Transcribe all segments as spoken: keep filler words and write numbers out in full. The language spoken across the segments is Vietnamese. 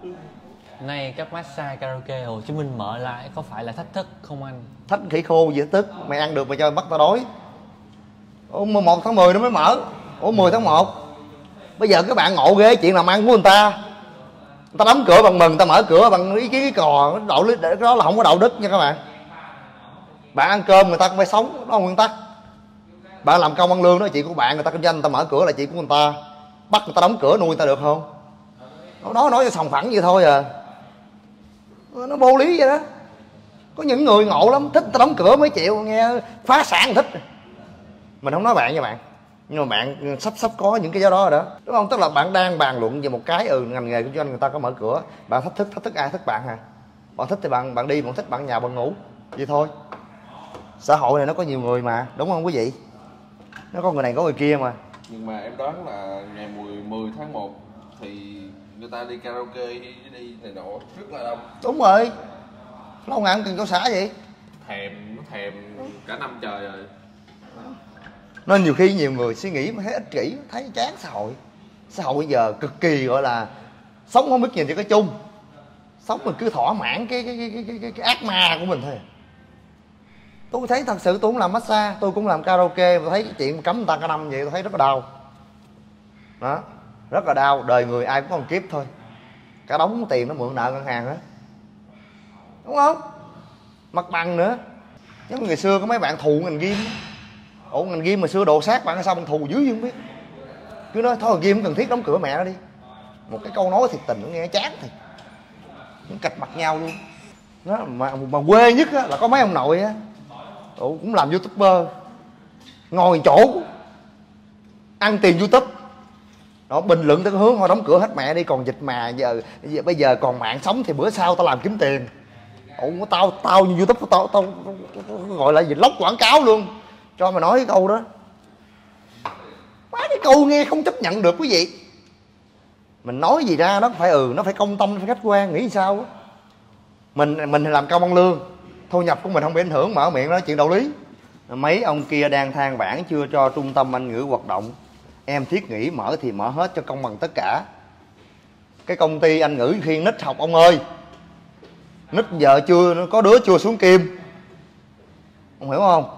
Nay các massage karaoke Hồ Chí Minh mở lại có phải là thách thức không anh? Thách khỉ khô gì tức, mày ăn được mày cho bắt tao đói. Ủa mười một tháng mười nó mới mở. Ủa mười tháng một. Bây giờ các bạn ngộ ghê chuyện làm ăn của người ta. Người ta đóng cửa bằng mừng, người ta mở cửa bằng ý kiến cái cò, độ lý đó là không có đạo đức nha các bạn. Bạn ăn cơm người ta cũng phải sống, đó là nguyên tắc. Bạn làm công ăn lương đó là chuyện của bạn, người ta kinh doanh người ta mở cửa là chuyện của người ta. Bắt người ta đóng cửa nuôi người ta được không? Nói nói cho sòng phẳng vậy thôi à. Nó vô lý vậy đó. Có những người ngộ lắm, thích ta đóng cửa mấy triệu, nghe phá sản thích. Mình không nói bạn nha bạn, nhưng mà bạn sắp sắp có những cái do đó rồi đó, đúng không? Tức là bạn đang bàn luận về một cái ừ ngành nghề kinh doanh người ta có mở cửa, bạn thách thức thách thức ai? Thách bạn hả? Bạn thích thì bạn bạn đi, bạn thích bạn nhà bạn ngủ vậy thôi. Xã hội này nó có nhiều người mà, đúng không quý vị? Nó có người này có người kia mà. Nhưng mà em đoán là ngày mười tháng một thì người ta đi karaoke đi này nọ rất là đông. Đúng rồi, lâu ngày cần có xã vậy. Thèm, nó thèm cả năm trời rồi. Nên nhiều khi nhiều người suy nghĩ mà thấy ích kỷ, thấy chán xã hội. Xã hội bây giờ cực kỳ gọi là sống không biết nhìn cho cái chung, sống mình cứ thỏa mãn cái cái cái cái, cái, cái ác ma của mình thôi. Tôi thấy thật sự tôi cũng làm massage, tôi cũng làm karaoke, tôi thấy cái chuyện cấm người ta cả năm vậy tôi thấy rất là đau. Đó, rất là đau. Đời người ai cũng có một kiếp thôi, cả đống tiền nó mượn nợ ngân hàng đó, đúng không? Mặt bằng nữa. Giống như ngày xưa có mấy bạn thù ngành game. Ủa ngành game mà xưa đồ sát bạn sao bạn thù dữ không biết. Cứ nói thôi game không cần thiết đóng cửa mẹ nó đi. Một cái câu nói thiệt tình nó nghe chán thì nó cạch mặt nhau luôn. Đó, mà, mà quê nhất á, là có mấy ông nội á, ủa, cũng làm youtuber, ngồi chỗ ăn tiền YouTube. Đó, bình luận tới cái hướng thôi đóng cửa hết mẹ đi, còn dịch mà giờ, giờ bây giờ còn mạng sống thì bữa sau tao làm kiếm tiền. Ủa tao tao như YouTube tao, tao, tao, tao gọi là gì lóc quảng cáo luôn cho mày nói cái câu đó. Má cái câu nghe không chấp nhận được quý vị. Mình nói gì ra nó phải ừ nó phải công tâm, nó phải khách quan, nghĩ sao á. Mình mình làm công ăn lương, thu nhập của mình không bị ảnh hưởng, mở miệng nói chuyện đạo lý. Mấy ông kia đang than vãn chưa cho trung tâm Anh ngữ hoạt động. Em thiết nghĩ mở thì mở hết cho công bằng tất cả. Cái công ty Anh ngữ khi nít học ông ơi, nít giờ chưa có đứa chưa xuống kim, ông hiểu không?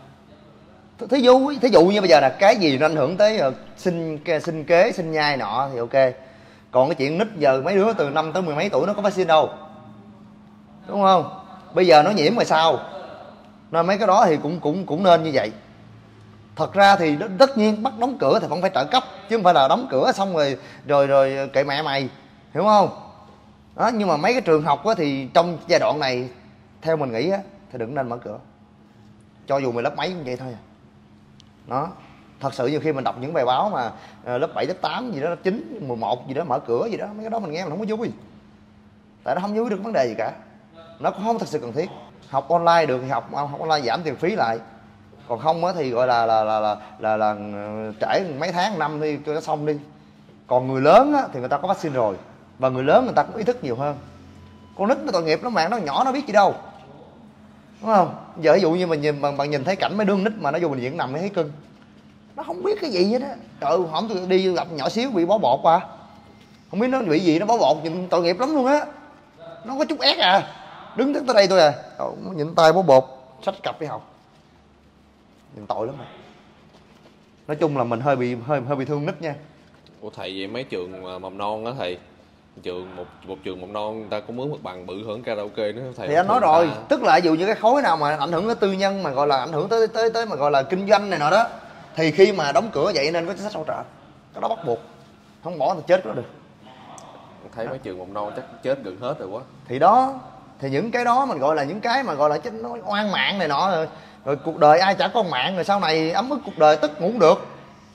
Thí dụ thí dụ như bây giờ là cái gì nó ảnh hưởng tới sinh sinh kế sinh nhai nọ thì ok. Còn cái chuyện nít giờ mấy đứa từ năm tới mười mấy tuổi nó có vaccine đâu, đúng không? Bây giờ nó nhiễm rồi sao? Nên mấy cái đó thì cũng cũng cũng nên như vậy. Thật ra thì tất nhiên bắt đóng cửa thì không phải trợ cấp, chứ không phải là đóng cửa xong rồi rồi rồi kệ mẹ mày, hiểu không? Đó, nhưng mà mấy cái trường học á, thì trong giai đoạn này theo mình nghĩ á, thì đừng nên mở cửa, cho dù mày lớp mấy cũng vậy thôi à. Đó, thật sự nhiều khi mình đọc những bài báo mà uh, lớp bảy, lớp tám gì đó, lớp chín, mười một gì đó mở cửa gì đó, mấy cái đó mình nghe mình không có vui. Tại nó không vui được vấn đề gì cả, nó cũng không thật sự cần thiết. Học online được thì học, học online giảm tiền phí lại, còn không á thì gọi là là là là là, là, là trễ mấy tháng năm đi cho nó xong đi. Còn người lớn á, thì người ta có vaccine rồi, và người lớn người ta cũng ý thức nhiều hơn. Con nít nó tội nghiệp lắm bạn, nó nhỏ nó biết gì đâu, đúng không? Giờ ví dụ như mình nhìn bạn, bạn nhìn thấy cảnh mấy đứa nít mà nó vô bệnh viện nằm mới thấy cưng, nó không biết cái gì hết á. Trời, hổng đi gặp nhỏ xíu bị bó bột qua, không biết nó bị gì nó bó bột, nhìn tội nghiệp lắm luôn á. Nó có chút ép à, đứng tới đây thôi à. Trời, nhìn tay bó bột xách cặp đi học, nhìn tội lắm mà. Nói chung là mình hơi bị hơi hơi bị thương nít nha. Ủa thầy, vậy mấy trường mầm non á thầy, trường một một trường mầm non người ta có mướn mặt bằng bự hơn karaoke nữa thầy? Thì anh nói rồi, ta... tức là ví dụ như cái khối nào mà ảnh hưởng tới tư nhân, mà gọi là ảnh hưởng tới tới tới mà gọi là kinh doanh này nọ đó, thì khi mà đóng cửa vậy nên có chính sách hỗ trợ, cái đó bắt buộc, không bỏ thì chết đó được. Thấy đó. Mấy trường mầm non chắc chết gần hết rồi quá. Thì đó, thì những cái đó mình gọi là những cái mà gọi là nó oan mạng này nọ rồi. Rồi cuộc đời ai chả có mạng, rồi sau này ấm ức cuộc đời tức ngủ không được.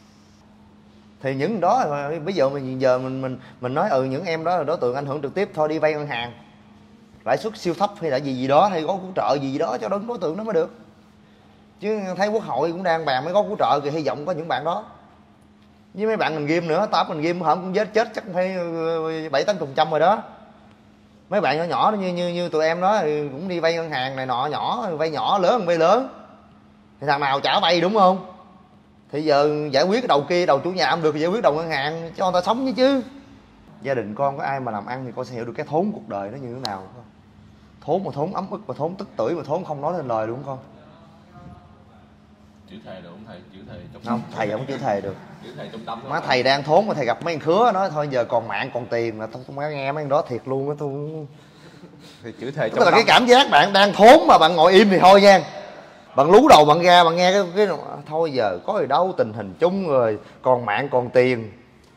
Thì những đó bây giờ mình giờ mình mình mình nói ừ những em đó là đối tượng ảnh hưởng trực tiếp thôi, đi vay ngân hàng lãi suất siêu thấp hay là gì gì đó, hay có hỗ trợ gì gì đó cho đúng đối tượng đó mới được. Chứ thấy quốc hội cũng đang bàn mới có hỗ trợ thì hy vọng có những bạn đó. Với mấy bạn mình game nữa, tám mình game hởm cũng chết chết chắc cũng phải bảy tám chục trăm rồi đó. Mấy bạn nhỏ nhỏ như như như tụi em đó thì cũng đi vay ngân hàng này nọ, nhỏ vay nhỏ lớn vay lớn, thì thằng nào trả vay, đúng không? Thì giờ giải quyết cái đầu kia, đầu chủ nhà không được thì giải quyết đầu ngân hàng cho người ta sống chứ chứ. gia đình con có ai mà làm ăn thì con sẽ hiểu được cái thốn cuộc đời nó như thế nào không? Thốn mà thốn ấm ức, mà thốn tức tưởi, mà thốn không nói lên lời đúng không? Chữ thề được không thầy? Chữ thề trong Không, thầy không chữ thề được. Chữ thề trong tâm. Má thầy đang thốn mà thầy gặp mấy thằng khứa nói thôi giờ còn mạng còn tiền là tôi không có nghe mấy thằng đó thiệt luôn á tôi. Thì chữ thề trong Tức là tâm. cái cảm giác bạn đang thốn mà bạn ngồi im thì thôi nha. Bạn lú đầu bạn ra bạn nghe cái, cái thôi giờ có gì đâu, tình hình chung rồi, còn mạng còn tiền.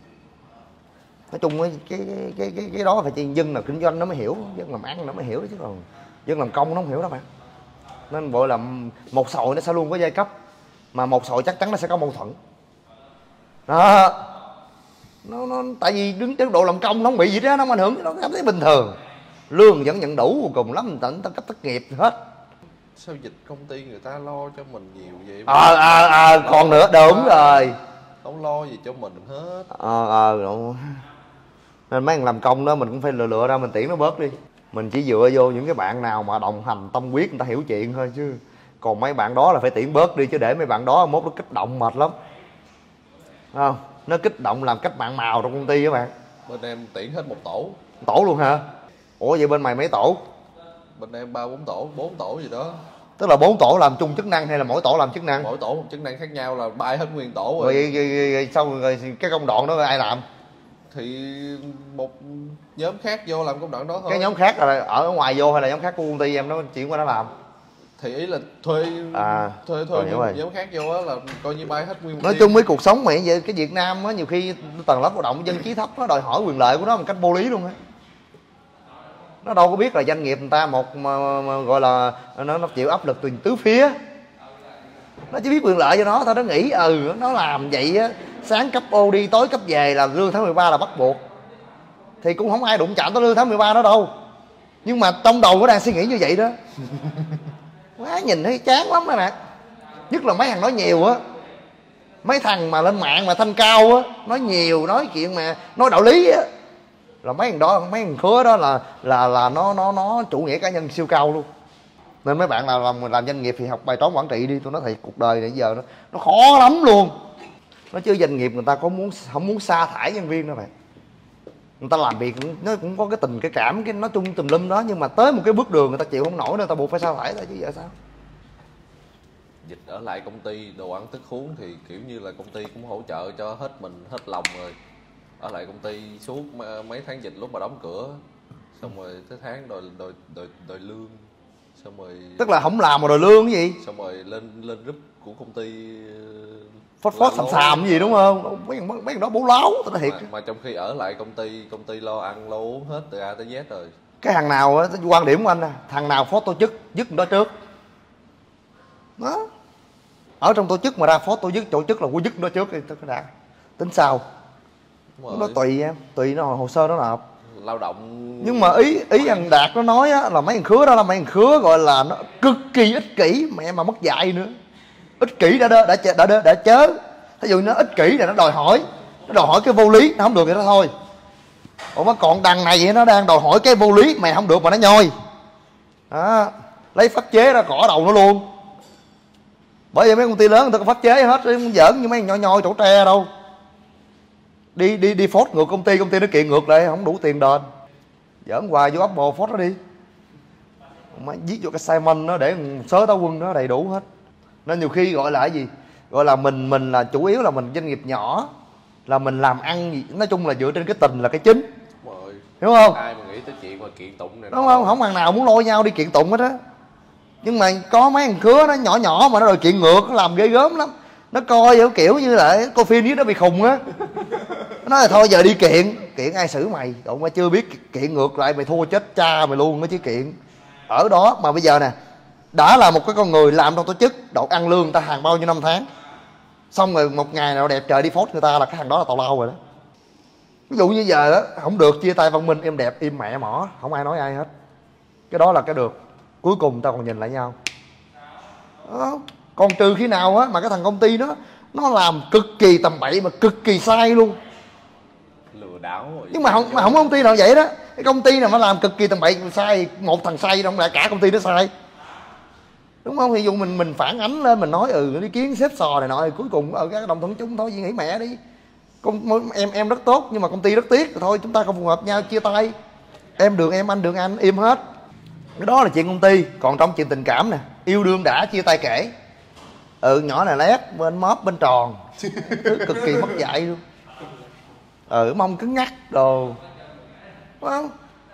Nói chung cái cái cái cái, cái đó phải chỉ dân là kinh doanh nó mới hiểu, dân làm ăn nó mới hiểu chứ còn dân làm công nó không hiểu đâu bạn. Nên gọi là một xã hội nó sẽ luôn có giai cấp, mà một xã hội chắc chắn nó sẽ có mâu thuẫn. Đó. Nó, nó tại vì đứng chế độ làm công nó không bị gì đó, nó không ảnh hưởng, nó cảm thấy bình thường. Lương vẫn nhận đủ, cùng lắm tỉnh tất cấp thất nghiệp hết. Sao dịch công ty người ta lo cho mình nhiều vậy? Ờ ờ ờ còn nữa đúng rồi. Không lo gì cho mình hết. Ờ ờ đúng. Nên mấy thằng làm công đó mình cũng phải lựa lựa ra mình tiễn nó bớt đi. Mình chỉ dựa vô những cái bạn nào mà đồng hành tâm huyết người ta hiểu chuyện thôi, chứ còn mấy bạn đó là phải tiễn bớt đi, chứ để mấy bạn đó mốt nó kích động mệt lắm. Không? Nó kích động làm cách mạng màu trong công ty các bạn. Bên em tiễn hết một tổ. Tổ luôn hả? Ủa vậy bên mày mấy tổ? Bên em ba bốn tổ, bốn tổ gì đó. Tức là bốn tổ làm chung chức năng hay là mỗi tổ làm chức năng? Mỗi tổ một chức năng khác nhau là bay hết nguyên tổ rồi. Rồi, rồi, rồi, rồi xong rồi cái công đoạn đó ai làm? Thì một nhóm khác vô làm công đoạn đó thôi. Cái nhóm khác là ở ngoài vô hay là nhóm khác của công ty em nó chuyển qua nó làm? Thì ý là thuê à, thuê thuê một nhóm khác vô á là coi như bay hết nguyên một nói team. chung với cuộc sống mà vậy cái Việt Nam á nhiều khi tầng lớp lao động dân trí thấp nó đòi hỏi quyền lợi của nó một cách vô lý luôn á. Nó đâu có biết là doanh nghiệp người ta một mà, mà, mà gọi là nó, nó chịu áp lực từ tứ phía. Nó chỉ biết quyền lợi cho nó thôi, nó nghĩ ừ nó làm vậy á, sáng cấp ô đi tối cấp về là lương tháng mười ba là bắt buộc. Thì cũng không ai đụng chạm tới lương tháng mười ba đó đâu. Nhưng mà trong đầu nó đang suy nghĩ như vậy đó. Quá nhìn thấy chán lắm các bạn. Nhất là mấy thằng nói nhiều á. Mấy thằng mà lên mạng mà thanh cao á, nói nhiều, nói chuyện mà nói đạo lý á, là mấy thằng đó, mấy thằng khứa đó là là là nó nó nó chủ nghĩa cá nhân siêu cao luôn. Nên mấy bạn nào làm làm doanh nghiệp thì học bài toán quản trị đi, tôi nói thiệt cuộc đời này giờ nó nó khó lắm luôn. Nó chứ doanh nghiệp người ta có muốn không muốn sa thải nhân viên đâu bạn. Người ta làm việc nó cũng có cái tình cái cảm cái nói chung tùm lum đó, nhưng mà tới một cái bước đường người ta chịu không nổi nên người ta buộc phải sa thải thôi chứ giờ sao. Dịch ở lại công ty đồ ăn thức uống thì kiểu như là công ty cũng hỗ trợ cho hết mình hết lòng rồi. Ở lại công ty suốt mấy tháng dịch lúc mà đóng cửa, xong rồi tới tháng đòi đòi đòi, đòi lương, xong rồi Tức là không làm mà đòi lương cái gì, xong rồi lên lên group của công ty phốt phốt xàm xàm cái gì đúng không? Mấy mấy thằng đó bố láo tao nói thiệt. mà, mà trong khi ở lại công ty công ty lo ăn lo uống hết từ A tới Z rồi. Cái thằng nào á, quan điểm của anh à, thằng nào phó tổ chức dứt đó trước đó. Ở trong tổ chức mà ra phó tổ chức tổ chức là của dứt đó trước đi tôi đã tính sao. Nó tùy em, tùy nó hồ sơ nó nộp lao động. Nhưng mà ý ý thằng Đạt nó nói á, là mấy thằng khứa đó là mấy thằng khứa gọi là nó cực kỳ ích kỷ, mẹ mà mất dạy nữa. Ích kỷ đã đơ, đã đã đã, đã, đã chớ. Thí dụ nó ích kỷ là nó đòi hỏi, nó đòi hỏi cái vô lý, nó không được vậy đó thôi. Ủa mà còn đằng này vậy nó đang đòi hỏi cái vô lý, mày không được mà nó nhoi. Đó, lấy pháp chế ra cỏ đầu nó luôn. Bởi vậy mấy công ty lớn người ta có pháp chế hết, không giỡn như mấy thằng nhoi nhoi chỗ tre đâu. Đi đi đi phốt ngược công ty, công ty nó kiện ngược lại không đủ tiền đền. Giỡn hoài vô Apple phốt nó đi. Mà viết vô cái Simon nó để sớ táo quân nó đầy đủ hết. Nên nhiều khi gọi là cái gì? Gọi là mình mình là chủ yếu là mình doanh nghiệp nhỏ, là mình làm ăn nói chung là dựa trên cái tình là cái chính. Rồi. Hiểu không? Ai mà nghĩ tới chuyện mà kiện tụng này đúng không? Không thằng nào muốn lôi nhau đi kiện tụng hết á. Nhưng mà có mấy thằng khứa nó nhỏ nhỏ mà nó đòi kiện ngược, nó làm ghê gớm lắm. Nó coi kiểu, kiểu như là coi phim với nó bị khùng á. Nó nói là thôi giờ đi kiện, kiện ai xử mày, cậu mà chưa biết kiện ngược lại mày thua chết cha mày luôn đó chứ kiện. Ở đó mà bây giờ nè, đã là một cái con người làm trong tổ chức, đậu ăn lương người ta hàng bao nhiêu năm tháng, xong rồi một ngày nào đẹp trời đi phốt người ta là cái thằng đó là tào lao rồi đó. Ví dụ như giờ đó, không được chia tay văn minh em đẹp im mẹ mỏ, không ai nói ai hết. Cái đó là cái được, cuối cùng ta còn nhìn lại nhau đó. Còn trừ khi nào á mà cái thằng công ty đó nó làm cực kỳ tầm bậy mà cực kỳ sai luôn, lừa đảo rồi. Nhưng mà không mà không có công ty nào vậy đó. Cái công ty nào mà làm cực kỳ tầm bậy sai, một thằng sai không lại cả công ty nó sai, đúng không? Ví dụ mình mình phản ánh lên mình nói ừ ý kiến xếp sò này nọ, cuối cùng ở các đồng thuận chúng thôi, nghĩ mẹ đi, Công, em em rất tốt nhưng mà công ty rất tiếc, thôi chúng ta không phù hợp nhau, chia tay. Em đường em, anh đường anh, im hết. Cái đó là chuyện công ty. Còn trong chuyện tình cảm nè, yêu đương đã, chia tay kể. Ừ, nhỏ này lét, bên móp bên tròn, thứ cực kỳ mất dạy luôn. Ừ, mông cứng ngắc đồ, đúng không?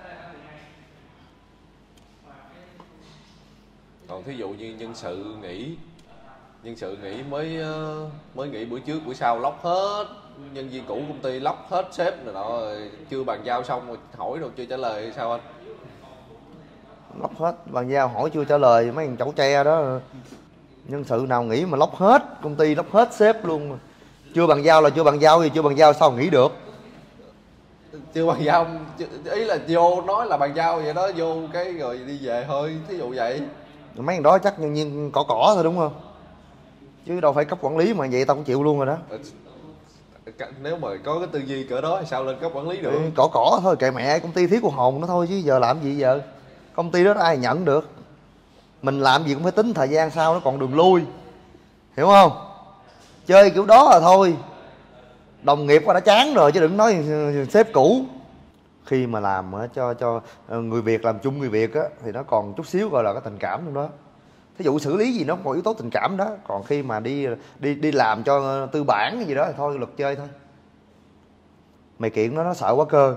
Còn thí dụ như nhân sự nghỉ, nhân sự nghỉ mới mới nghỉ bữa trước bữa sau lóc hết, nhân viên cũ công ty lóc hết sếp này nọ, chưa bàn giao xong rồi hỏi đâu chưa trả lời sao anh? Lóc hết, bàn giao hỏi chưa trả lời, mấy thằng chẩu tre đó. Nhân sự nào nghỉ mà lóc hết, công ty lóc hết sếp luôn mà. Chưa bàn giao là chưa bàn giao, gì chưa bàn giao sao nghỉ được? Chưa bàn giao, ý là vô nói là bàn giao vậy đó, vô cái rồi đi về thôi, thí dụ vậy. Mấy thằng đó chắc nhân viên cỏ cỏ thôi đúng không? Chứ đâu phải cấp quản lý mà vậy tao cũng chịu luôn rồi đó. Nếu mà có cái tư duy cỡ đó thì sao lên cấp quản lý được? Ừ, cỏ cỏ thôi, kệ mẹ, công ty thiếu cô hồn nó thôi chứ giờ làm gì giờ. Công ty đó ai nhận được. Mình làm gì cũng phải tính thời gian sau nó còn đường lui, hiểu không? Chơi kiểu đó là thôi. Đồng nghiệp qua đã chán rồi chứ đừng nói sếp cũ. Khi mà làm cho cho người Việt, làm chung người Việt á, thì nó còn chút xíu gọi là cái tình cảm trong đó. Thí dụ xử lý gì nó có yếu tố tình cảm đó. Còn khi mà đi đi đi làm cho tư bản cái gì đó thì thôi, luật chơi thôi. Mày kiện nó nó sợ quá cơ.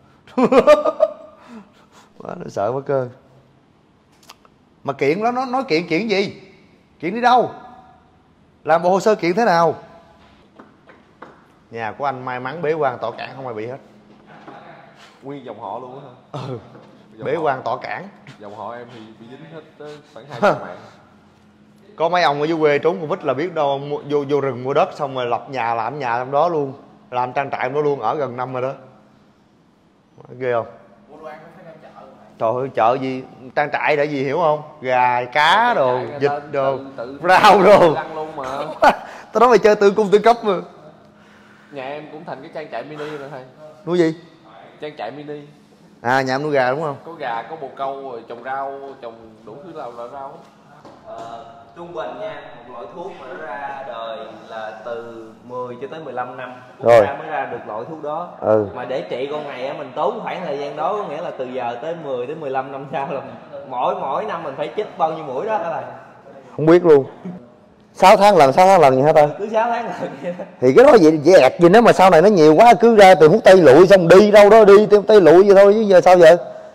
Nó sợ quá cơ. Mà kiện nó nó nói kiện kiện gì? Kiện đi đâu? Làm bộ hồ sơ kiện thế nào? Nhà của anh may mắn bế quan tỏ cản không ai bị hết. Nguyên dòng họ luôn á hả? Ừ. Bế quan tỏ cản. Dòng họ em thì bị dính hết tới khoảng hai trăm mạng. Có mấy ông ở dưới quê trốn Covid là biết đâu ông vô vô rừng mua đất xong rồi lập nhà, làm nhà trong đó luôn, làm trang trại trong đó luôn, ở gần năm rồi đó. Ghê không? Trời ơi, chợ gì trang trại để gì hiểu không? Gà, cá đồ, vịt đồ, rau đồ. Tao nói mày chơi tư cung tư cấp mà. Nhà em cũng thành cái trang trại mini rồi thầy. Nuôi gì? Trang trại mini. À, nhà em nuôi gà đúng không? Có gà, có bồ câu, rồi trồng rau, trồng đủ thứ loại loại rau. Ờ, trung bình nha, một loại thuốc mà nó ra đời là từ mười cho tới mười lăm năm rồi ra mới ra được loại thuốc đó. Ừ. Mà để trị con này á, mình tốn khoảng thời gian đó, có nghĩa là từ giờ tới mười tới mười lăm năm sau là mỗi mỗi năm mình phải chích bao nhiêu mũi đó hả thầy? Không biết luôn. sáu tháng lần, sáu tháng lần vậy hả ta? Cứ sáu tháng lần vậy đó. Thì cái đó vậy dễ ẹt gì, nếu mà sau này nó nhiều quá cứ ra từ hút tây lụi xong đi đâu đó đi tiêu tây lụi vậy thôi chứ giờ sao vậy?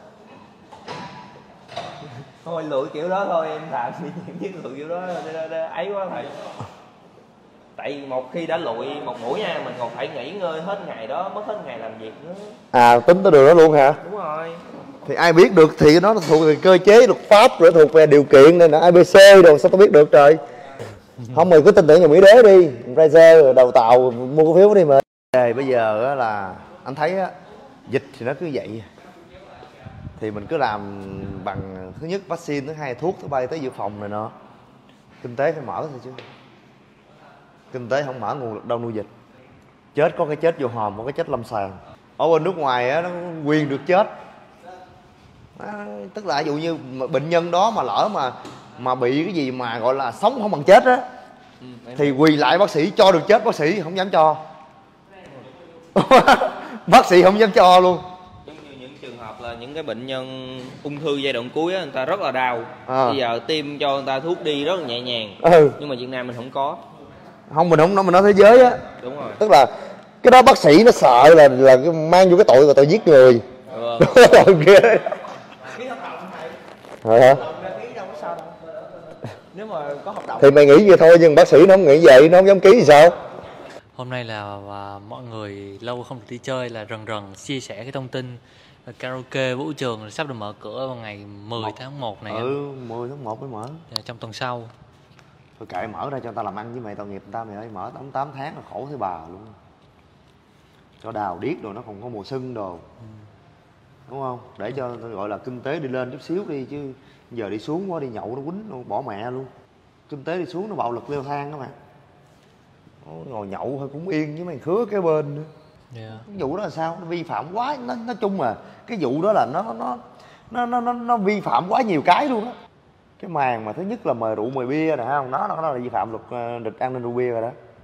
Thôi lụi kiểu đó thôi em làm với lụi kiểu đó ấy quá thầy. Tại vì một khi đã lụi một mũi nha, mình còn phải nghỉ ngơi hết ngày đó, mất hết ngày làm việc nữa. À, tính tới đường đó luôn hả? Đúng rồi. Thì ai biết được, thì nó thuộc về cơ chế luật pháp rồi, thuộc về điều kiện nên là a bê xê rồi, sao tao biết được trời. Không, mày cứ tin tưởng nhà Mỹ Đế đi, Razer đầu tàu mua cổ phiếu đi mà. Bây giờ là anh thấy á, dịch thì nó cứ vậy, thì mình cứ làm bằng thứ nhất vaccine, thứ hai thuốc, thứ ba tới dự phòng này nọ. Kinh tế phải mở thôi chứ. Kinh tế không mở nguồn lực đâu nuôi dịch. Chết có cái chết vô hòm, có cái chết lâm sàng. Ở bên nước ngoài á, nó quyền được chết. À, tức là ví dụ như bệnh nhân đó mà lỡ mà mà bị cái gì mà gọi là sống không bằng chết á, ừ, thì quỳ lại bác sĩ cho được chết, bác sĩ không dám cho. Bác sĩ không dám cho luôn. Giống như những trường hợp là những cái bệnh nhân ung thư giai đoạn cuối á, người ta rất là đau. À. Bây giờ tiêm cho người ta thuốc đi rất là nhẹ nhàng. Ừ. Nhưng mà Việt Nam mình không có. Không, mình không nói, mình nói thế giới á. Đúng rồi. Tức là cái đó bác sĩ nó sợ là là mang vô cái tội là tội giết người. Ừ. Tội kia. Ký hợp đồng thầy. Rồi hả? Ký đâu có sao đâu. Nếu mà có hợp đồng thì mày nghĩ vậy thôi, nhưng bác sĩ nó không nghĩ vậy, nó không dám ký thì sao? Hôm nay là à, mọi người lâu không được đi chơi là rần rần chia sẻ cái thông tin karaoke vũ trường sắp được mở cửa vào ngày mười tháng một này. Ừ, mười tháng một mới mở. Dạ, trong tuần sau. Thôi kệ, mở ra cho người ta làm ăn với mày, tội nghiệp người ta mày ơi, mở tám tám tháng là khổ thấy bà luôn. Cho đào điếc rồi nó còn có mùa xuân đồ. Ừ. Đúng không? Để cho gọi là kinh tế đi lên chút xíu đi, chứ giờ đi xuống quá, đi nhậu nó quýnh nó bỏ mẹ luôn. Kinh tế đi xuống nó bạo lực leo thang đó mà. Ngồi nhậu thôi cũng yên với mày khứa cái bên nữa. Yeah. Cái vụ đó là sao? Nó vi phạm quá, nó nói chung mà cái vụ đó là nó nó nó nó nó, nó vi phạm quá nhiều cái luôn á. Cái màn mà thứ nhất là mời rượu mời bia nè, không, nó nó là vi phạm luật uh, địch an ninh rượu bia rồi đó.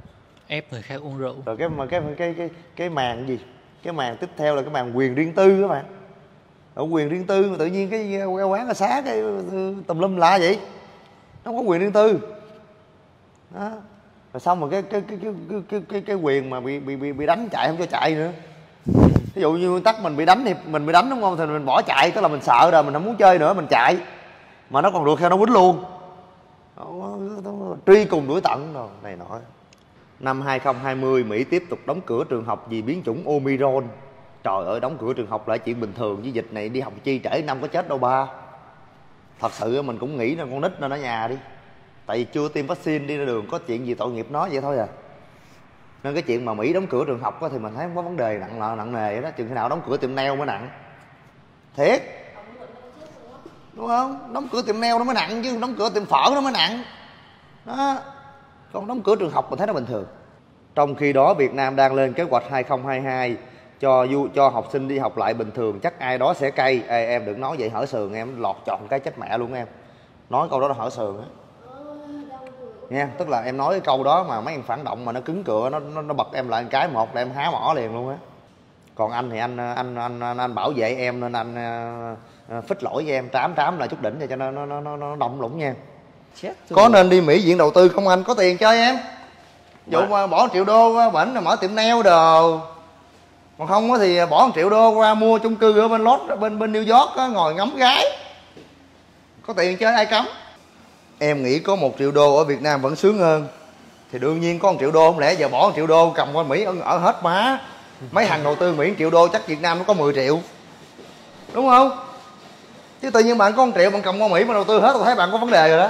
ép người khác uống rượu. Rồi cái mà cái cái cái cái màn gì, cái màn tiếp theo là cái màn quyền riêng tư các bạn. Ở quyền riêng tư mà tự nhiên cái, cái quán ở xá cái tùm lum lạ vậy, nó không có quyền riêng tư đó. Rồi xong rồi cái cái cái cái cái cái, cái, cái quyền mà bị bị bị bị đánh chạy không cho chạy nữa. Ví dụ như nguyên tắc mình bị đánh thì mình bị đánh đúng không, thì mình bỏ chạy, tức là mình sợ rồi mình không muốn chơi nữa mình chạy, mà nó còn được theo nó quýnh luôn. Đó, truy cùng đuổi tận rồi này nọ. Năm hai không hai không Mỹ tiếp tục đóng cửa trường học vì biến chủng Omicron. Trời ơi, đóng cửa trường học là chuyện bình thường, với dịch này đi học chi trễ năm có chết đâu ba. Thật sự mình cũng nghĩ là con nít nên ở nhà đi, tại vì chưa tiêm vaccine đi ra đường có chuyện gì tội nghiệp nó vậy thôi à. Nên cái chuyện mà Mỹ đóng cửa trường học thì mình thấy không có vấn đề nặng nặng, nặng nề đó. Chừng khi nào đóng cửa tiệm nail mới nặng thiệt, đúng không? Đóng cửa tiệm nail nó mới nặng chứ đóng cửa tiệm phở nó mới nặng đó. Còn đóng cửa trường học mình thấy nó bình thường. Trong khi đó Việt Nam đang lên kế hoạch hai không hai hai cho du cho học sinh đi học lại bình thường, chắc ai đó sẽ cay. Ê, em đừng nói vậy hở sườn em, lọt chọn cái chết mẹ luôn em. Nói câu đó là hở sườn á nha, tức là em nói cái câu đó mà mấy em phản động mà nó cứng cựa, nó nó, nó bật em lại một cái một là em há mỏ liền luôn á. Còn anh thì anh anh anh anh, anh bảo vệ em nên anh uh, phích lỗi với em, trám trám lại chút đỉnh cho nó nó nó nó động lũng nha. Chết có nên đi Mỹ viện đầu tư không anh? Có tiền chơi em. Dụ mà bỏ một triệu đô bển là mở tiệm nail đồ, còn không thì bỏ một triệu đô qua mua chung cư ở bên Los bên bên New York đó, ngồi ngắm gái. Có tiền chơi ai cấm. Em nghĩ có một triệu đô ở Việt Nam vẫn sướng hơn. Thì đương nhiên có một triệu đô, không lẽ giờ bỏ một triệu đô cầm qua Mỹ ở, ở hết má. Mấy thằng đầu tư Mỹ một triệu đô chắc Việt Nam nó có mười triệu, đúng không? Chứ tự nhiên bạn có một triệu bạn cầm qua Mỹ mà đầu tư hết, tôi thấy bạn có vấn đề rồi đó.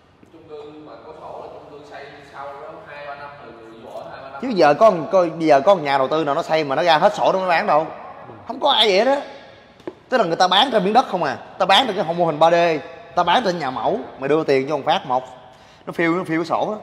Chứ giờ có, có bây giờ có một nhà đầu tư nào nó xây mà nó ra hết sổ đâu nó bán đâu. Không có ai vậy đó. Tức là người ta bán trên miếng đất không à, ta bán trên cái mô hình ba D, ta bán trên nhà mẫu, mày đưa tiền cho ông Phát một nó phiêu nó phiêu cái sổ đó.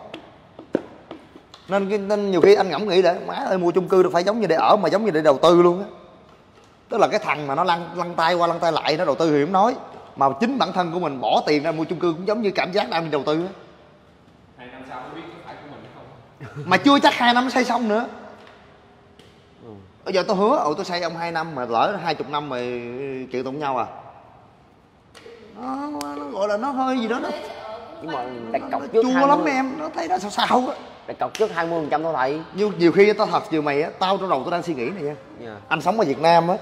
Nên, nên nhiều khi anh ngẫm nghĩ để má ơi mua chung cư đâu phải giống như để ở mà giống như để đầu tư luôn á. Tức là cái thằng mà nó lăn lăn tay qua lăn tay lại nó đầu tư thì không nói, mà chính bản thân của mình bỏ tiền ra mua chung cư cũng giống như cảm giác đang đi đầu tư á. Hai năm sau mới biết có phải của mình hay không. Mà chưa chắc hai năm nó xây xong nữa. Bây giờ tôi hứa ồ tôi xây ông hai năm mà lỡ hai chục năm mà kiện tụng nhau à. Nó, nó gọi là nó hơi gì đó nó, nhưng mà đặt cọc trước chua lắm em, nó thấy nó sao sao á. Đặt cọc trước hai mươi phần trăm thôi thầy. Nhưng nhiều khi tao thật như mày á, tao trong đầu tao đang suy nghĩ này nha. Yeah. Anh sống ở Việt Nam á,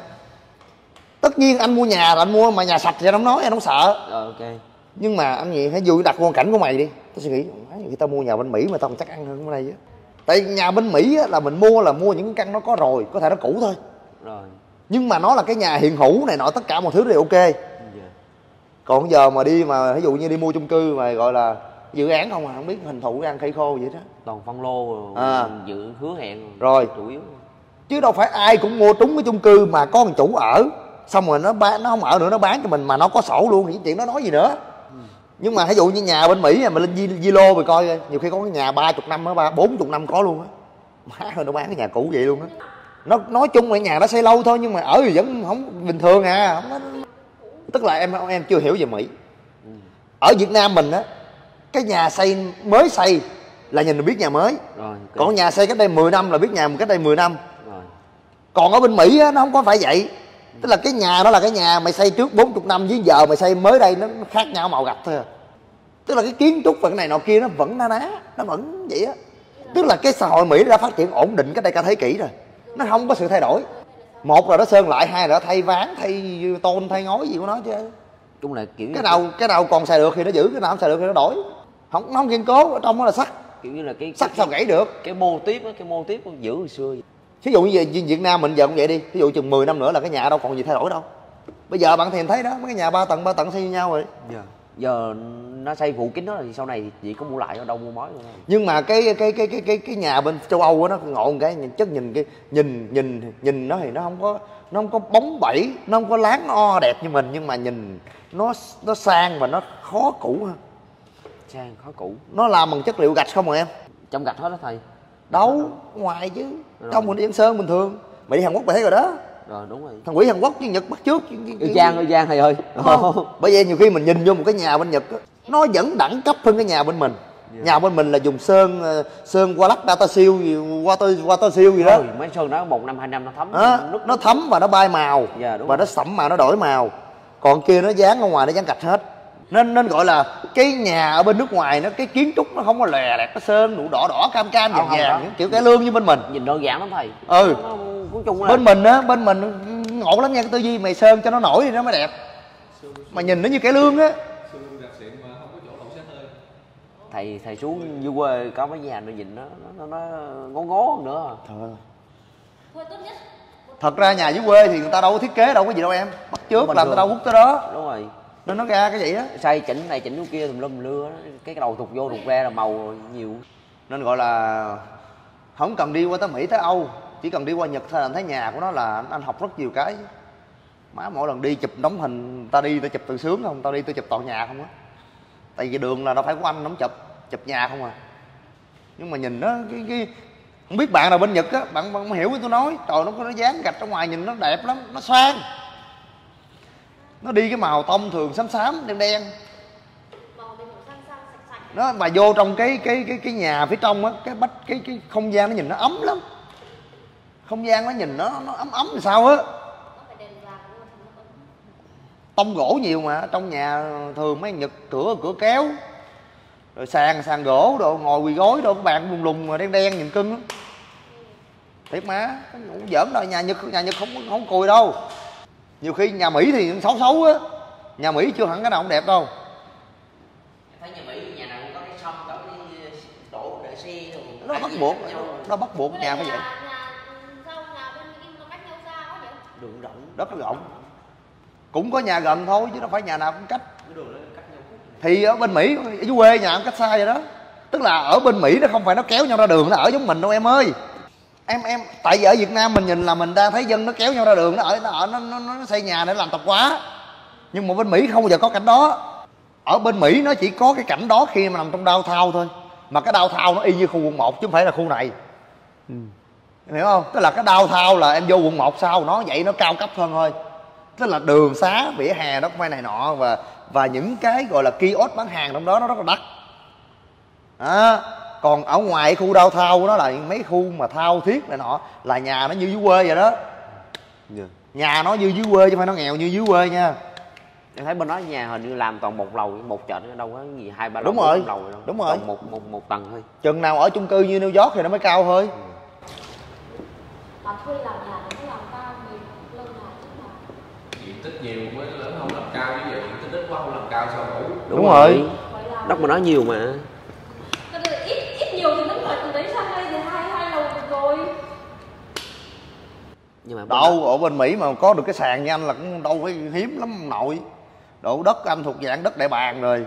tất nhiên anh mua nhà là anh mua mà nhà sạch thì anh không nói, anh không sợ. Ờ ok. Nhưng mà anh nghĩ hãy dù đặt hoàn cảnh của mày đi, tao suy nghĩ khi tao mua nhà bên Mỹ mà tao còn chắc ăn hơn ở đây á. Tại nhà bên Mỹ á, là mình mua là mua những căn nó có rồi, có thể nó cũ thôi. Rồi. Nhưng mà nó là cái nhà hiện hữu này nọ, tất cả mọi thứ đều ok. Yeah. Còn giờ mà đi mà ví dụ như đi mua chung cư mà gọi là dự án không à, không biết hình thù ăn cây khô vậy đó. Toàn phân lô rồi à. dự hứa hẹn rồi chủ yếu. Chứ đâu phải ai cũng mua trúng cái chung cư mà có một chủ ở, xong rồi nó bán, nó không ở nữa nó bán cho mình mà nó có sổ luôn thì chuyện đó nói gì nữa. Ừ. Nhưng mà ví dụ như nhà bên Mỹ mà lên Zillow rồi coi coi, nhiều khi có cái nhà ba chục năm á, ba bốn chục năm có luôn á. Má ơi nó bán cái nhà cũ vậy luôn á. Nó nói chung là nhà nó xây lâu thôi nhưng mà ở thì vẫn không bình thường à. Không có... Tức là em em chưa hiểu về Mỹ. Ừ. Ở Việt Nam mình á, cái nhà xây mới xây là nhìn được biết nhà mới. Rồi, okay. Còn nhà xây cách đây mười năm là biết nhà cách đây mười năm. Rồi. Còn ở bên Mỹ á, nó không có phải vậy. Tức là cái nhà đó là cái nhà mày xây trước bốn mươi năm với giờ mày xây mới đây nó khác nhau màu gạch thôi à. Tức là cái kiến trúc và cái này nọ kia nó vẫn na ná, nó vẫn vậy á. Tức là cái xã hội Mỹ đã phát triển ổn định cách đây cả thế kỷ rồi, nó không có sự thay đổi. Một là nó sơn lại, hai là nó thay ván, thay tôn, thay ngói gì của nó chứ. Đúng là kiểu cái nào cái nào còn xài được thì nó giữ, cái nào không xài được thì nó đổi. Không nó không kiên cố, ở trong đó là sắt. Kiểu như là cái sắt sao gãy được. Cái mô tiếp á, cái mô tiếp nó giữ hồi xưa. Ví dụ như Việt Nam mình giờ cũng vậy đi, ví dụ chừng mười năm nữa là cái nhà đâu còn gì thay đổi đâu. Bây giờ bạn thèm thấy đó, mấy cái nhà ba tầng ba tầng xây như nhau rồi. Dạ. Giờ nó xây phủ kính đó thì sau này chỉ có mua lại đâu mua mới nữa. Nhưng mà cái cái cái cái cái cái nhà bên châu Âu á nó ngộ một cái chất nhìn cái nhìn nhìn nhìn nó thì nó không có nó không có bóng bẩy, nó không có láng o đẹp như mình, nhưng mà nhìn nó nó sang và nó khó cũ ha. Sang khó cũ. Nó làm bằng chất liệu gạch không rồi em? Trong gạch hết đó thầy. Đâu, ngoài chứ. Rồi. Trong mình đi An Sơn bình thường. Mày đi Hàn Quốc mày thấy rồi đó. Rồi đúng rồi. Thằng quỷ Hàn Quốc chứ Nhật bắt trước. Y chang, y chang thầy ơi. Bởi vậy nhiều khi mình nhìn vô một cái nhà bên Nhật đó, nó vẫn đẳng cấp hơn cái nhà bên mình. Yeah. Nhà bên mình là dùng sơn sơn qua lắc data siêu gì qua tôi qua tôi siêu gì đó. Ừ, mấy sơn đó một năm hai năm nó thấm. À, nó, nó thấm và nó bay màu. Yeah, và rồi. Nó sẫm màu, nó đổi màu. Còn kia nó dán ở ngoài nó dán gạch hết. Nên nên gọi là cái nhà ở bên nước ngoài nó cái kiến trúc nó không có lè lẹt, cái sơn đủ đỏ đỏ cam cam vàng vàng những kiểu cải lương như bên mình. Nhìn đơn giản lắm thầy. Ừ. Nó, nó, chung là... Bên mình á, bên mình ngộ lắm nha, cái tư duy mày sơn cho nó nổi thì nó mới đẹp. Mà nhìn nó như cải lương á. Thầy thầy xuống dưới quê có mấy nhà nó nhìn nó nó nó ngố ngố nữa. Thôi. Thật ra nhà dưới quê thì người ta đâu có thiết kế đâu có gì đâu em, bắt chước làm người ta đâu hút tới đó. Đúng rồi. Nên nó ra cái vậy á. Xây chỉnh này chỉnh kia tùm lum lưa, cái đầu thụt vô thụt ra là màu nhiều. Nên gọi là không cần đi qua tới Mỹ tới Âu, chỉ cần đi qua Nhật thôi là anh thấy nhà của nó là anh học rất nhiều cái. Má mỗi lần đi chụp đóng hình, ta đi ta chụp từ sướng không, tao đi tao chụp toàn nhà không á. Tại vì đường là đâu phải của anh, nó chụp chụp nhà không à. Nhưng mà nhìn nó cái cái không biết bạn nào bên Nhật á, bạn không hiểu cái tôi nói. Trời, nó có nó dán gạch ở ngoài nhìn nó đẹp lắm, nó sang. Nó đi cái màu tông thường xám xám đen đen. Nó mà vô trong cái cái cái cái nhà phía trong á, cái bách cái cái không gian nó nhìn nó ấm lắm. Không gian nó nhìn nó nó ấm ấm làm sao á. Tông gỗ nhiều mà, trong nhà thường mấy Nhật cửa cửa kéo. Rồi sàn sàn gỗ đồ, ngồi quỳ gối đồ, cái bàn lùng lùng mà đen đen nhìn cưng lắm. Thiệt má, không giỡn đâu, nhà Nhật nhà Nhật không không cùi đâu. Nhiều khi nhà Mỹ thì xấu xấu á. Nhà Mỹ chưa hẳn cái nào không đẹp đâu. Thấy nhà Mỹ nhà nào cũng có cái sông, có cái đổ để xe rồi. Nó bắt buộc, nó bắt buộc nhà phải vậy. Đường rộng, đất nó rộng. Cũng có nhà gần thôi chứ đâu phải nhà nào cũng cách. Thì ở bên Mỹ, ở dưới quê nhà cũng cách xa vậy đó. Tức là ở bên Mỹ nó không phải nó kéo nhau ra đường, nó ở giống mình đâu em ơi. Em em tại vì ở Việt Nam mình nhìn là mình đang thấy dân nó kéo nhau ra đường, nó ở nó ở nó nó, nó xây nhà để làm tập quá. Nhưng mà bên Mỹ không bao giờ có cảnh đó. Ở bên Mỹ nó chỉ có cái cảnh đó khi mà nằm trong downtown thôi. Mà cái downtown nó y như khu quận một chứ không phải là khu này. Ừ. Em hiểu không? Tức là cái downtown là em vô quận một sao nó vậy, nó cao cấp hơn thôi. Tức là đường xá, vỉa hè đó phải này nọ. Và và những cái gọi là kiosk bán hàng trong đó nó rất là đắt. À, còn ở ngoài khu downtown đó là mấy khu mà thao thiết này nọ, là nhà nó như dưới quê vậy đó. Yeah. Nhà nó như dưới quê chứ không phải nó nghèo như dưới quê nha. Em thấy bên đó nhà hình như làm toàn một lầu, một trệt đâu có gì hai ba lầu. Đúng rồi, lầu đâu. Đúng rồi. Một một một tầng thôi. Chừng nào ở chung cư như New York thì nó mới cao thôi. Ừ. Họ thuê làm nhà thì nó làm cao thì lương là chứ mà. Diện tích nhiều mới lớn không làm cao, như vậy diện tích ít quá không làm cao sao đủ. Đúng, Đúng rồi. Đất mà nó nhiều mà. Ít ít nhiều thì vẫn phải từ đấy sang đây thì hai hai lầu được rồi. Nhưng mà đâu ở bên Mỹ mà có được cái sàn như anh là cũng đâu phải hiếm lắm ông nội. Độ đất anh thuộc dạng đất đại bàng rồi.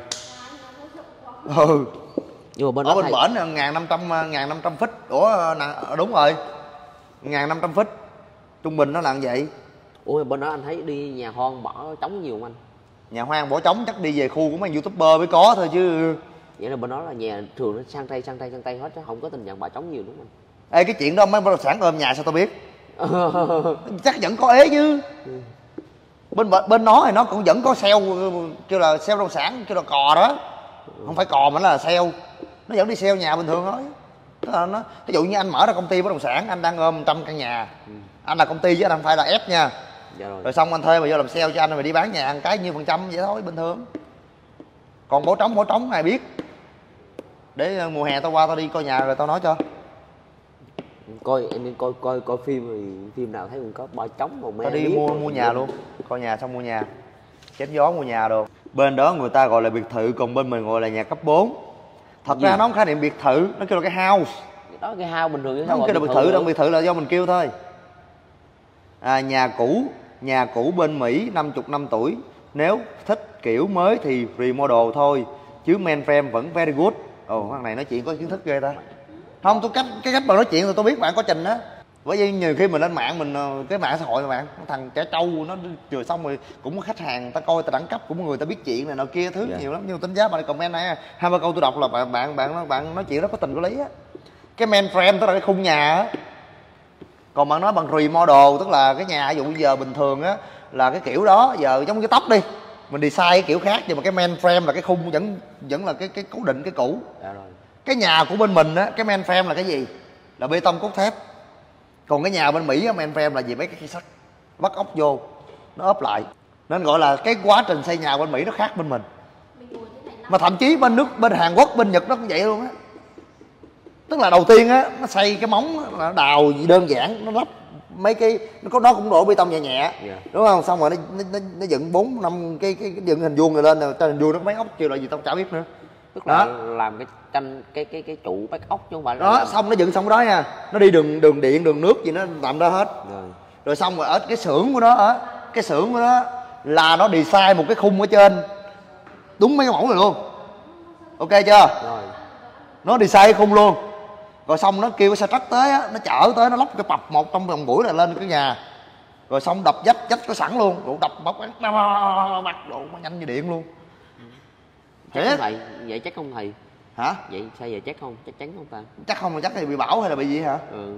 Ừ. Nhưng mà bên ở đó bên thầy... bển một nghìn năm trăm một nghìn năm trăm feet. Ủa đúng rồi, một nghìn năm trăm feet trung bình nó là như vậy. Ủa bên đó anh thấy đi nhà hoang bỏ trống nhiều không anh? Nhà hoang bỏ trống chắc đi về khu của mấy youtuber mới có thôi chứ. Vậy là bên đó là nhà thường nó sang tây sang tây sang tây hết chứ không có tình trạng bỏ trống nhiều đúng không? Ê, cái chuyện đó mấy bất động sản ôm nhà sao tao biết. Chắc vẫn có ế chứ. Ừ. Bên bên nó thì nó cũng vẫn có sale, kêu là sale bất động sản, kêu là cò đó. Ừ. Không phải cò mà là sale. Nó vẫn đi sale nhà bình thường thôi. Tức là nó, ví dụ như anh mở ra công ty bất động sản, anh đang ôm một trăm căn nhà. Ừ. Anh là công ty chứ anh không phải là ép nha. Dạ rồi. Rồi xong anh thuê mà vô làm sale cho anh rồi đi bán nhà một cái nhiêu phần trăm vậy thôi, bình thường. Còn bỏ trống bỏ trống ai biết. Để mùa hè tao qua tao đi coi nhà rồi tao nói cho. Coi em đi coi coi coi phim thì phim nào thấy cũng có bỏ trống mà tao đi mua mua nhà luôn, coi nhà xong mua nhà, chém gió mua nhà đồ. Bên đó người ta gọi là biệt thự, còn bên mình gọi là nhà cấp bốn. Thật gì? Ra nó không khái niệm biệt thự, nó kêu là cái house. Đó cái house bình thường chứ nó không kêu là biệt thự đâu, biệt thự là do mình kêu thôi. À, nhà cũ, nhà cũ bên Mỹ năm mươi năm tuổi, nếu thích kiểu mới thì remodel thôi, chứ mainframe vẫn very good. Ồ, thằng này nói chuyện có kiến thức ghê ta. Không, tôi cách cái cách mà nói chuyện thì tôi biết bạn có trình đó. Bởi vì nhiều khi mình lên mạng mình cái mạng xã hội mà bạn, thằng trẻ trâu nó vừa xong rồi cũng có khách hàng ta coi ta đẳng cấp, cũng người ta biết chuyện này nọ kia thứ. Yeah. Nhiều lắm, nhưng tính giá bạn comment này hai ba câu tôi đọc là bạn bạn bạn bạn nói chuyện rất có tình có lý á. Cái mainframe tức là cái khung nhà á. Còn bạn nói bằng remodel tức là cái nhà ví dụ bây giờ bình thường á là cái kiểu đó, giờ giống cái tóc đi, mình design cái kiểu khác, nhưng mà cái main frame là cái khung vẫn vẫn là cái cái cố định cái cũ. Dạ rồi. Cái nhà của bên mình á, cái main frame là cái gì? Là bê tông cốt thép. Còn cái nhà bên Mỹ á, main frame là gì? Mấy cái sắt bắt ốc vô nó ốp lại, nên gọi là cái quá trình xây nhà bên Mỹ nó khác bên mình. Mà thậm chí bên nước bên Hàn Quốc, bên Nhật nó cũng vậy luôn á. Tức là đầu tiên á, nó xây cái móng nó đào gì đơn giản, nó lắp mấy cái nó có nó cũng đổ bê tông nhẹ nhẹ, yeah. đúng không? Xong rồi nó nó, nó dựng bốn năm cái cái, cái dựng hình vuông này lên, trên hình vuông nó có mấy ốc kêu là gì tao chả biết nữa. Tức là đó. Làm cái tranh cái cái cái trụ bát ốc chứ không phải là đó làm... xong nó dựng xong đó nha, nó đi đường đường điện đường nước gì nó làm đó hết rồi. Rồi xong rồi ở cái xưởng của nó á, cái xưởng của nó là nó design một cái khung ở trên đúng mấy cái mẫu này luôn, ok chưa? Rồi. Nó design cái khung luôn, rồi xong nó kêu cái xe trắc tới á, nó chở tới nó lắp cái pập một trong vòng buổi là lên cái nhà, rồi xong đập vách vách có sẵn luôn, rồi đập bóc bắt độ nhanh như điện luôn. Chắc không thầy, vậy chắc không thầy? Hả? Vậy sao giờ chắc không, chắc chắn không ta? Chắc không là chắc thì bị bão hay là bị gì hả? Ừ.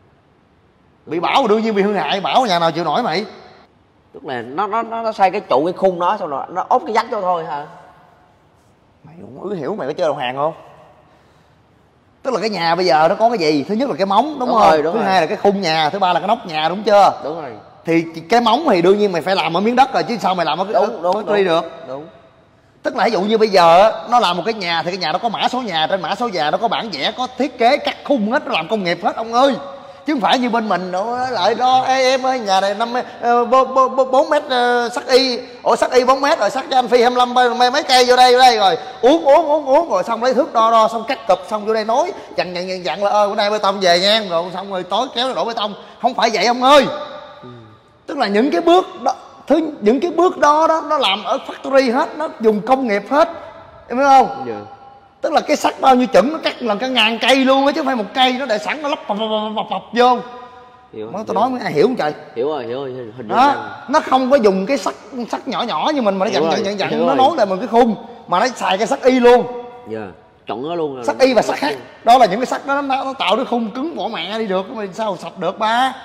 Bị bão thì đương nhiên bị hư hại, bão nhà nào chịu nổi mày. Tức là nó nó nó xây cái trụ cái khung đó xong rồi nó ốp cái vách cho thôi hả? Mày không cứ hiểu, mày có chơi đầu hàng không? Tức là cái nhà bây giờ nó có cái gì? Thứ nhất là cái móng, đúng, đúng không? Rồi, đúng thứ rồi. Hai là cái khung nhà, thứ ba là cái nóc nhà, đúng chưa? Đúng rồi. Thì cái móng thì đương nhiên mày phải làm ở miếng đất rồi, chứ sao mày làm ở cái đúng, đúng, đúng, được? Đúng. Tức là ví dụ như bây giờ nó làm một cái nhà thì cái nhà nó có mã số nhà, trên mã số nhà nó có bản vẽ, có thiết kế cắt khung hết, nó làm công nghiệp hết ông ơi. Chứ không phải như bên mình nó lại đó Ê, em ơi nhà này năm bốn mét sắt y, ủa sắt y bốn mét rồi sắt cho anh Phi hai mươi lăm mấy, mấy cây vô đây vô đây rồi uống uống uống uống rồi xong lấy thước đo đo xong cắt cụp xong vô đây nói dặn dặn dặn dặn là ơi bữa nay bê tông về nha, rồi xong rồi tối kéo nó đổ bê tông. Không phải vậy ông ơi. Ừ. Tức là những cái bước đó, thứ những cái bước đó đó nó làm ở factory hết, nó dùng công nghiệp hết, em biết không? Yeah. Tức là cái sắt bao nhiêu chuẩn nó cắt lần cả ngàn cây luôn á, chứ không phải một cây nó để sẵn nó lắp bọc bọc bọc vô. Hiểu, mới tôi nói mới ai hiểu không trời? Hiểu rồi, hiểu rồi, hình đó, nó không có dùng cái sắt sắt nhỏ nhỏ như mình mà nó dặn dặn dặn dặn nó nối lại một cái khung mà nó xài cái sắt y luôn. Dạ, yeah. Chọn nó luôn. Sắt y và sắt khác. Đó là những cái sắt đó nó, nó tạo cái khung cứng bỏ mẹ đi được, mà sao sạch được ba?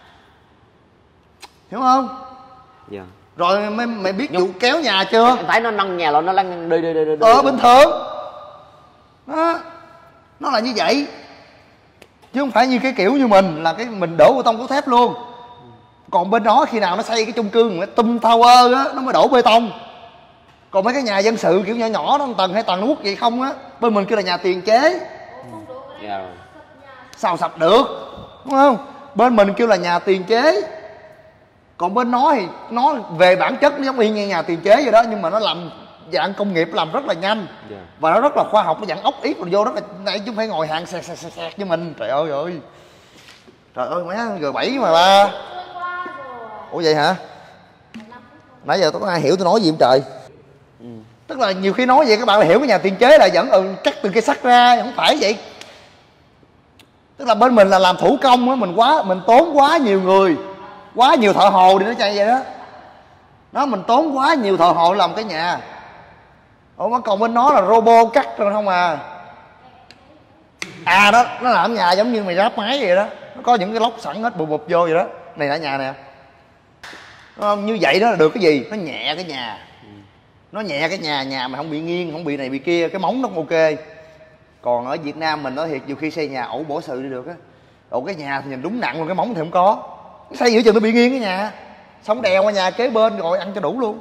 Hiểu không? Dạ. Yeah. Rồi mày, mày biết vụ kéo nhà chưa? Em thấy nó nâng nhà lên nó lăn đi đi đi đi. Ờ bình thường. Đó. Nó là như vậy. Chứ không phải như cái kiểu như mình là cái mình đổ bê tông cốt thép luôn. Còn bên đó khi nào nó xây cái chung cư cái tum tower á nó mới đổ bê tông. Còn mấy cái nhà dân sự kiểu nhỏ nhỏ đó một tầng hai tầng nó quất vậy không á, bên mình kêu là nhà tiền chế. Yeah. Sao sập được, đúng không? Bên mình kêu là nhà tiền chế. Còn bên nó thì nó về bản chất nó giống y như nhà tiền chế vậy đó, nhưng mà nó làm dạng công nghiệp, làm rất là nhanh. Yeah. Và nó rất là khoa học, nó dạng ốc yết rồi vô rất là này chứ không phải ngồi hàng sẹt sẹt sẹt sẹt như mình. Trời ơi ơi. Trời ơi má G bảy mà ba. Ủa vậy hả? Nãy giờ tôi có ai hiểu tôi nói gì không trời? Ừ. Tức là nhiều khi nói vậy các bạn hiểu cái nhà tiền chế là vẫn ừ, cắt từ cây sắt ra, không phải vậy. Tức là bên mình là làm thủ công á, mình quá mình tốn quá nhiều người, quá nhiều thợ hồ đi nó chạy vậy đó. Đó mình tốn quá nhiều thợ hồ làm cái nhà. Ủa mà còn bên nó là robot cắt rồi không à. À đó, nó làm nhà giống như mày ráp máy vậy đó. Nó có những cái lốc sẵn hết bụp bụp vô vậy đó. Này là nhà nè. Như vậy đó là được cái gì? Nó nhẹ cái nhà. Nó nhẹ cái nhà, nhà mà không bị nghiêng, không bị này bị kia, cái móng nó cũng ok. Còn ở Việt Nam mình nói thiệt nhiều khi xây nhà ổ bổ sự đi được á. Ổ cái nhà thì nhìn đúng nặng luôn, cái móng thì không có. Xây giữa chừng nó bị nghiêng cái nhà. Xong đèo qua nhà kế bên rồi ăn cho đủ luôn.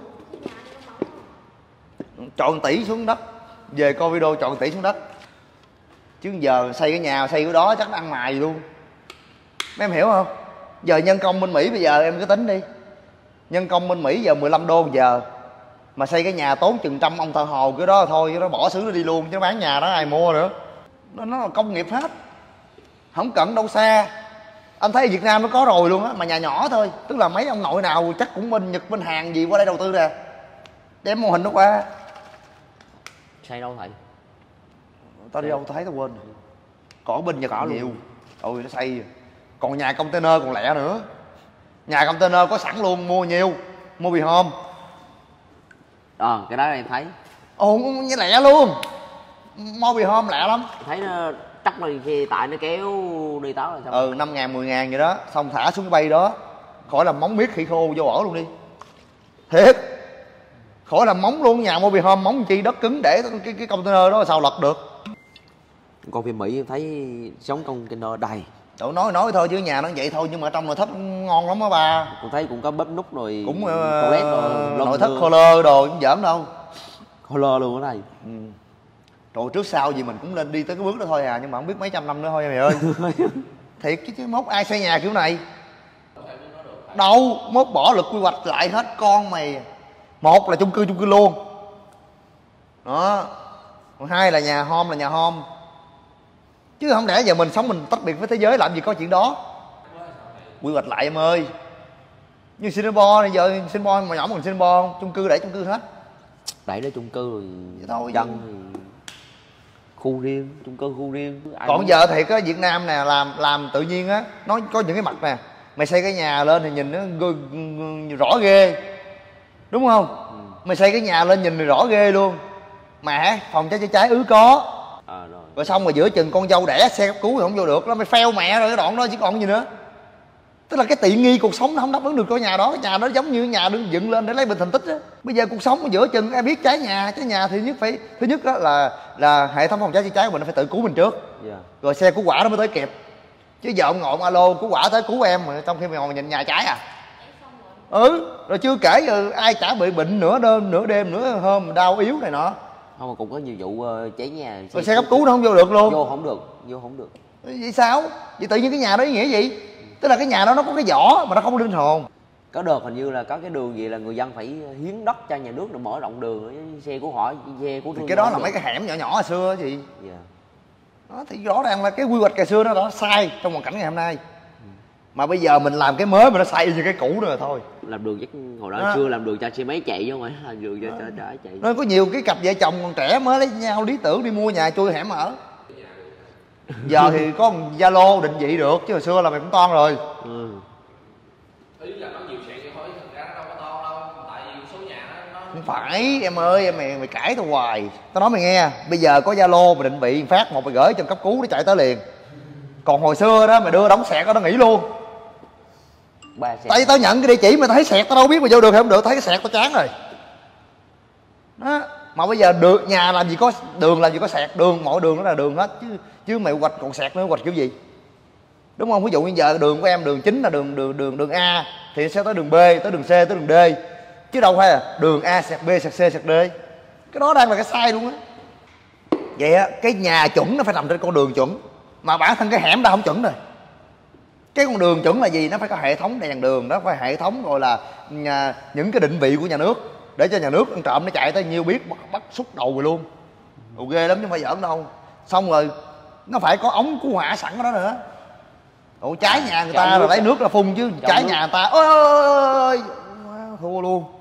Chọn tỷ xuống đất. Về coi video chọn tỷ xuống đất. Chứ giờ xây cái nhà xây cái đó chắc nó ăn mài luôn. Mấy em hiểu không? Giờ nhân công bên Mỹ bây giờ em cứ tính đi. Nhân công bên Mỹ giờ mười lăm đô một giờ. Mà xây cái nhà tốn chừng trăm ông thợ hồ cái đó thôi, chứ nó bỏ xứ nó đi luôn, chứ bán nhà đó ai mua nữa. Nó, nó là công nghiệp hết. Không cần đâu xa. Anh thấy Việt Nam nó có rồi luôn á, mà nhà nhỏ thôi. Tức là mấy ông nội nào chắc cũng bên Nhật, bên Hàn gì qua đây đầu tư nè. Đem mô hình nó qua. Xây đâu thầy? Tao đi đâu tao thấy tao quên. Còn ở bên Nhật có nhiều. Ôi nó xây. Còn nhà container còn lẹ nữa. Nhà container có sẵn luôn, mua nhiều. Mua bì hôm. Ờ, à, cái đó em thấy. Ồ, như lẹ luôn. Mua bì hôm lẹ lắm. Thấy nó chắc là khi tại nó kéo đi tới rồi sao? Ừ, năm ngàn, mười ngàn vậy đó. Xong thả xuống cái bay đó. Khỏi làm móng miết khỉ khô vô ở luôn đi. Thiệt. khỏi làm móng luôn, nhà mobile home móng chi đất cứng để cái cái container đó sao lật được. Con phim Mỹ em thấy sống container đầy. Đâu nói nói thôi chứ nhà nó vậy thôi, nhưng mà trong nội thất ngon lắm á ba. Con thấy cũng có bếp nút rồi, Cũng uh, toilet rồi, nội thất color đồ cũng giỡn đâu. Color luôn ở đây. Ừ. Rồi trước sau gì mình cũng lên đi tới cái bước đó thôi à, nhưng mà không biết mấy trăm năm nữa thôi mày ơi. Thiệt chứ, chứ mốt ai xây nhà kiểu này đâu, mốt bỏ lực quy hoạch lại hết con mày. Một là chung cư chung cư luôn đó, còn hai là nhà home là nhà home, chứ không lẽ giờ mình sống mình tách biệt với thế giới làm gì có chuyện đó. Quy hoạch lại em ơi. Như Singapore này, giờ Singapore mà nhỏ bằng Singapore, chung cư để chung cư hết. Đẩy đến chung cư rồi thôi dân thì khu riêng, chung cư khu riêng. Ai còn muốn... giờ thì có Việt Nam nè, làm làm tự nhiên á, nó có những cái mặt nè, mày xây cái nhà lên thì nhìn nó rõ ghê, đúng không? Ừ. Mày xây cái nhà lên nhìn thì rõ ghê luôn, mà phòng cháy chữa cháy ứ có. À, rồi. Rồi xong rồi giữa chừng con dâu đẻ xe cấp cứu thì không vô được, nó mày pheo mẹ rồi cái đoạn đó chứ còn gì nữa. Tức là cái tiện nghi cuộc sống nó không đáp ứng được cái nhà đó. Cái nhà đó giống như nhà được dựng lên để lấy bình thành tích á. Bây giờ cuộc sống ở giữa chừng ai biết cháy nhà, cháy nhà thì nhất phải thứ nhất đó là là hệ thống phòng cháy chữa cháy của mình nó phải tự cứu mình trước. Yeah. Rồi xe cứu hỏa nó mới tới kịp. Chứ giờ ông ngồi alo cứu hỏa tới cứu em mà trong khi mày ngồi nhìn nhà cháy à. Ừ, rồi chưa kể giờ ai chả bị bệnh nửa đêm nửa đêm nửa hôm đau yếu này nọ. Không, mà cũng có nhiều vụ uh, cháy nhà. Rồi xe cấp cứu nó không vô được luôn. Vô không được, vô không được. Vậy sao? Vậy tự nhiên cái nhà đó ý nghĩa gì? Tức là cái nhà đó nó có cái vỏ mà nó không có linh hồn. Có đợt hình như là có cái đường gì là người dân phải hiến đất cho nhà nước để mở rộng đường với xe của họ, xe của cái đó là mấy cái hẻm nhỏ nhỏ hồi xưa gì. Yeah. Đó thì rõ ràng là cái quy hoạch ngày xưa nó đã sai trong hoàn cảnh ngày hôm nay. Ừ. Mà bây giờ mình làm cái mới mà nó sai như cái cũ nữa rồi thôi. Làm đường chắc hồi đó, đó. Chưa làm đường cho xe máy chạy chứ không phải làm đường cho cho trẻ chạy. Nó có nhiều cái cặp vợ chồng còn trẻ mới lấy nhau lý tưởng đi mua nhà chui hẻm ở. Giờ thì có Zalo định vị được chứ hồi xưa là mày cũng toan rồi. Ừ. Ý là nó nhiều chuyện vậy thôi, thực ra nó đâu có to đâu, tại vì số nhà nó, nó... Không phải em ơi, em mày mày cãi tao hoài. Tao nói mày nghe, bây giờ có Zalo mà định vị phát một mày gửi cho cấp cứu nó chạy tới liền. Còn hồi xưa đó mày đưa đóng sẹt đó nó nghỉ luôn. Tại vì tao nhận cái địa chỉ mà tao thấy sẹt tao đâu biết mà vô được hay không được, thấy cái sẹt tao chán rồi. Đó, mà bây giờ được nhà làm gì có đường, làm gì có sẹt, đường mọi đường nó là đường hết chứ chứ mày hoạch còn sẹt nữa, hoạch kiểu gì? Đúng không? Ví dụ như giờ đường của em đường chính là đường đường đường đường A thì sẽ tới đường B, tới đường C, tới đường D. Chứ đâu phải là đường A sẹt B sẹt C sẹt D. Cái đó đang là cái sai luôn á. Vậy á, cái nhà chuẩn nó phải nằm trên con đường chuẩn, mà bản thân cái hẻm đã không chuẩn rồi. Cái con đường chuẩn là gì? Nó phải có hệ thống đèn đường, nó phải hệ thống gọi là nhà, những cái định vị của nhà nước để cho nhà nước ăn trộm nó chạy tới nhiêu biết bắt, bắt xúc đầu rồi luôn. Ồ, ghê lắm chứ không phải giỡn đâu. Xong rồi nó phải có ống cứu hỏa sẵn ở đó nữa. Ồ, cháy nhà người ta rồi lấy nước ra phun chứ cháy nhà người ta ơi ơi ơi thua luôn.